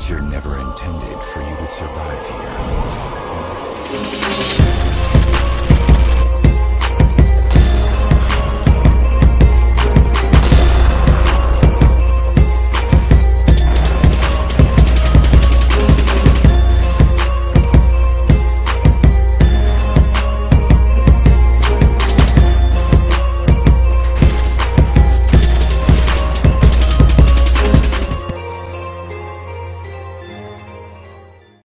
Nature never intended for you to survive here.